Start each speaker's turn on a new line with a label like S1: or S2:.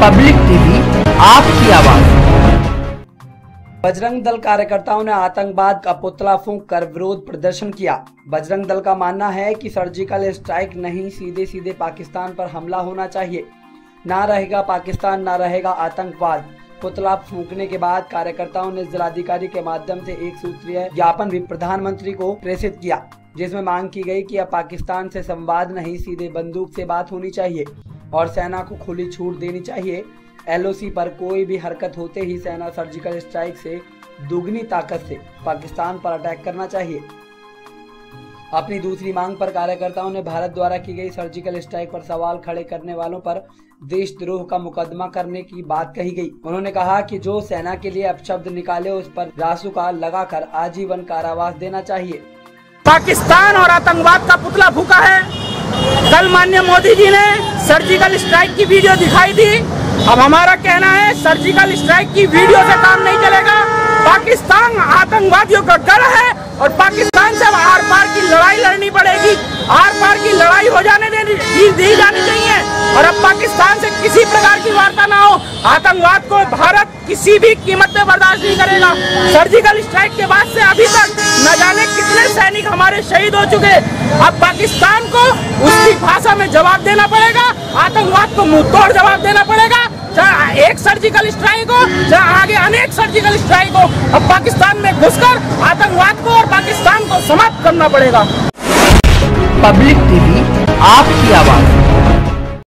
S1: Public TV, आपकी आवाज।
S2: बजरंग दल कार्यकर्ताओं ने आतंकवाद का पुतला फूंक कर विरोध प्रदर्शन किया। बजरंग दल का मानना है कि सर्जिकल स्ट्राइक नहीं, सीधे सीधे पाकिस्तान पर हमला होना चाहिए। ना रहेगा पाकिस्तान, ना रहेगा आतंकवाद। पुतला फूंकने के बाद कार्यकर्ताओं ने जिलाधिकारी के माध्यम से एक सूत्रीय ज्ञापन भी प्रधानमंत्री को प्रेषित किया, जिसमें मांग की गई कि अब पाकिस्तान से संवाद नहीं, सीधे बंदूक से बात होनी चाहिए और सेना को खुली छूट देनी चाहिए। LOC पर कोई भी हरकत होते ही सेना सर्जिकल स्ट्राइक से दुगनी ताकत से पाकिस्तान पर अटैक करना चाहिए। अपनी दूसरी मांग पर कार्यकर्ताओं ने भारत द्वारा की गई सर्जिकल स्ट्राइक पर सवाल खड़े करने वालों पर देशद्रोह का मुकदमा करने की बात कही गई। उन्होंने कहा कि जो सेना के लिए अपशब्द निकाले उस पर रासुका लगाकर आजीवन कारावास देना चाहिए।
S3: पाकिस्तान और आतंकवाद का पुतला फूंका है। कल माननीय मोदी जी ने सर्जिकल स्ट्राइक की वीडियो दिखाई थी। अब हमारा कहना है सर्जिकल स्ट्राइक की वीडियो से काम नहीं चलेगा। पाकिस्तान आतंकवादियों का गढ़ है और पाकिस्तान से आर पार की लड़ाई लड़नी पड़ेगी। आर पार की लड़ाई हो जाने दी जानी चाहिए और अब पाकिस्तान से किसी प्रकार की वार्ता ना हो। आतंकवाद को भारत किसी भी कीमत पे बर्दाश्त नहीं करेगा। सर्जिकल स्ट्राइक के बाद से अभी तक न जाने कितने सैनिक हमारे शहीद हो चुके। अब पाकिस्तान को उसकी भाषा में जवाब देना पड़ेगा, आतंकवाद को मुंह तोड़ जवाब देना पड़ेगा। चाहे एक सर्जिकल स्ट्राइक हो, चाहे आगे अनेक सर्जिकल स्ट्राइक हो, अब पाकिस्तान में घुसकर आतंकवाद को और पाकिस्तान को समाप्त करना पड़ेगा।
S1: पब्लिक टीवी, आपकी आवाज।